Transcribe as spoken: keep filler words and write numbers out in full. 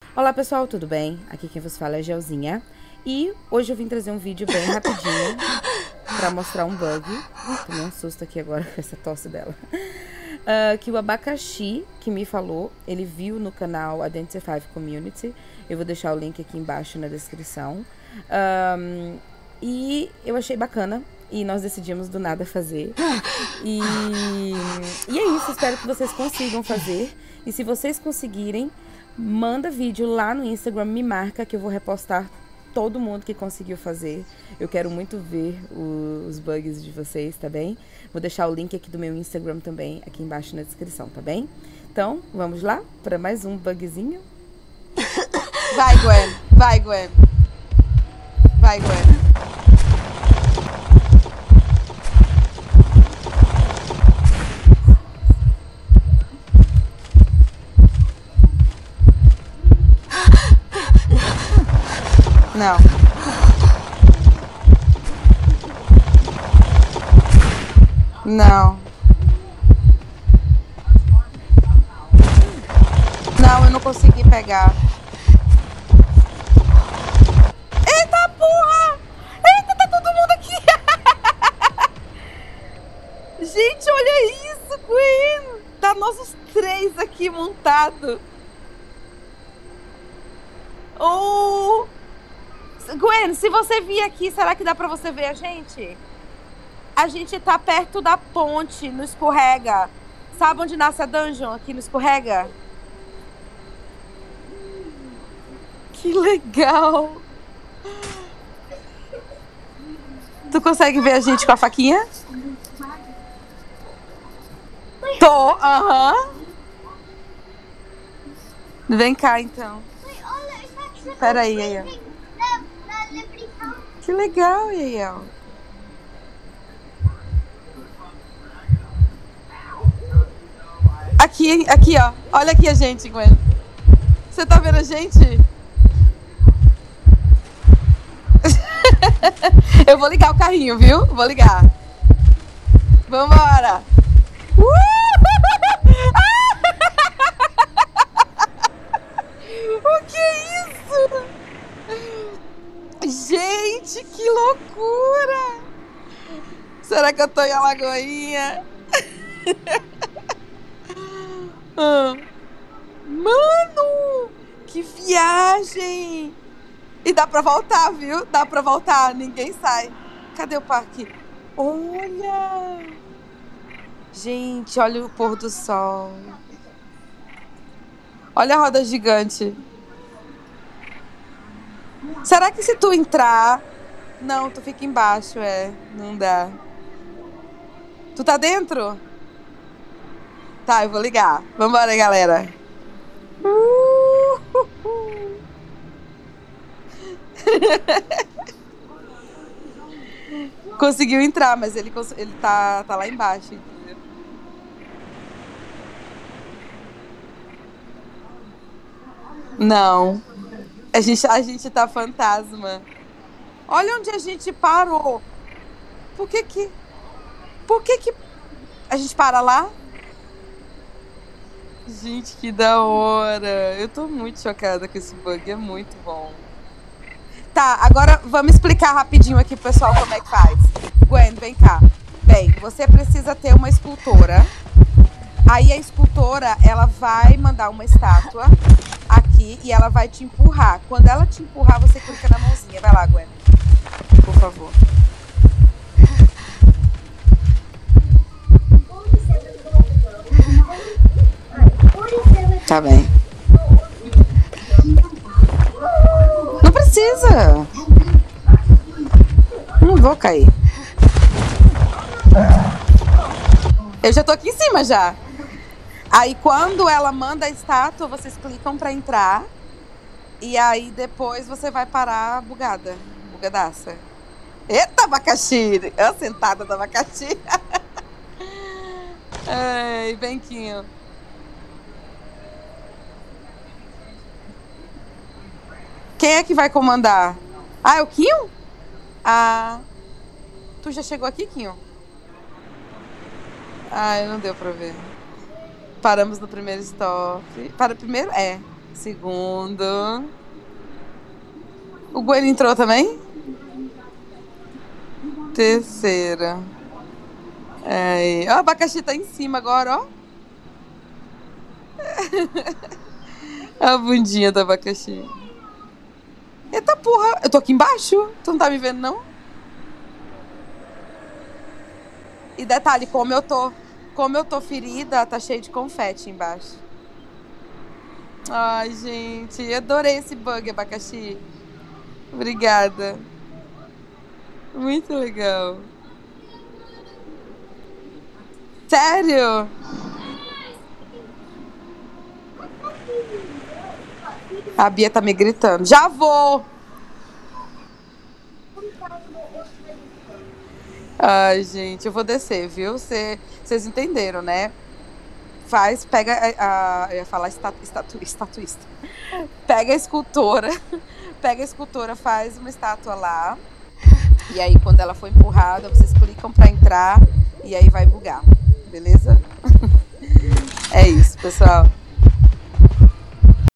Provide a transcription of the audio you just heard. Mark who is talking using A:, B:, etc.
A: Olá pessoal, tudo bem? Aqui quem vos fala é a Gelzinha. E hoje eu vim trazer um vídeo bem rapidinho pra mostrar um bug. Tomei um susto aqui agora com essa tosse dela. Uh, que o Abacaxi, que me falou, ele viu no canal Identify Community. Eu vou deixar o link aqui embaixo na descrição. Um, e eu achei bacana. E nós decidimos do nada fazer. E, e é isso, espero que vocês consigam fazer. E se vocês conseguirem, manda vídeo lá no Instagram, me marca que eu vou repostar todo mundo que conseguiu fazer. Eu quero muito ver os bugs de vocês, tá bem? Vou deixar o link aqui do meu Instagram também, aqui embaixo na descrição, tá bem? Então, vamos lá para mais um bugzinho?
B: Vai, Gwen. Vai, Gwen. Vai, Gwen. Não. Não. Não, eu não consegui pegar. Eita porra! Eita, tá todo mundo aqui! Gente, olha isso, Gwen! Tá nossos três aqui montados. Oh! Gwen, se você vir aqui, será que dá pra você ver a gente? A gente tá perto da ponte, no escorrega. Sabe onde nasce a dungeon? Aqui no escorrega? Que legal! Tu consegue ver a gente com a faquinha? Tô, aham. Uh-huh. Vem cá, então. Pera aí, aí, ó. Que legal, Yael. Aqui, aqui, ó. Olha aqui a gente, Gwen. Você tá vendo a gente? Eu vou ligar o carrinho, viu? Vou ligar. Vambora. O que é isso? Gente, que loucura! Será que eu tô em Alagoinha? Ah. Mano! Que viagem! E dá pra voltar, viu? Dá pra voltar, ninguém sai. Cadê o parque? Olha! Gente, olha o pôr do sol. Olha a roda gigante. Será que se tu entrar... Não, tu fica embaixo, é. Não dá. Tu tá dentro? Tá, eu vou ligar. Vambora, galera. Uh! Conseguiu entrar, mas ele, ele tá, tá lá embaixo, entendeu? Não. A gente, a gente tá fantasma. Olha onde a gente parou. Por que que... Por que que... A gente para lá? Gente, que da hora. Eu tô muito chocada com esse bug. É muito bom. Tá, agora vamos explicar rapidinho aqui pro pessoal como é que faz. Gwen, vem cá. Bem, você precisa ter uma escultora. Aí a escultora, ela vai mandar uma estátua aqui e ela vai te empurrar. Quando ela te empurrar, você clica na mãozinha. Vai lá, Gwen. Por favor. Tá bem. Não precisa. Não vou cair. Eu já tô aqui em cima já. Aí quando ela manda a estátua, vocês clicam pra entrar. E aí depois você vai parar bugada. Bugadaça. Eita, abacaxi! A sentada do abacaxi. Ai, benquinho. Quem é que vai comandar? Ah, é o Quinho? Ah. Tu já chegou aqui, Quinho? Ah, não deu pra ver. Paramos no primeiro stop. Para o primeiro? É. Segundo. O Gwen entrou também? Terceira. Aí. Ó, o abacaxi tá em cima agora, ó. A bundinha do abacaxi. Eita porra, eu tô aqui embaixo? Tu não tá me vendo, não? E detalhe, como eu tô, como eu tô ferida, tá cheio de confete embaixo. Ai, gente, adorei esse bug, abacaxi. Obrigada. Muito legal. Sério? A Bia tá me gritando. Já vou! Ai, gente, eu vou descer, viu? Vocês entenderam, né? Faz, pega a, a eu ia falar estatu, estatu, estatuista. Pega a escultora, pega a escultora, faz uma estátua lá. E aí, quando ela for empurrada, vocês clicam pra entrar e aí vai bugar, beleza? É isso, pessoal.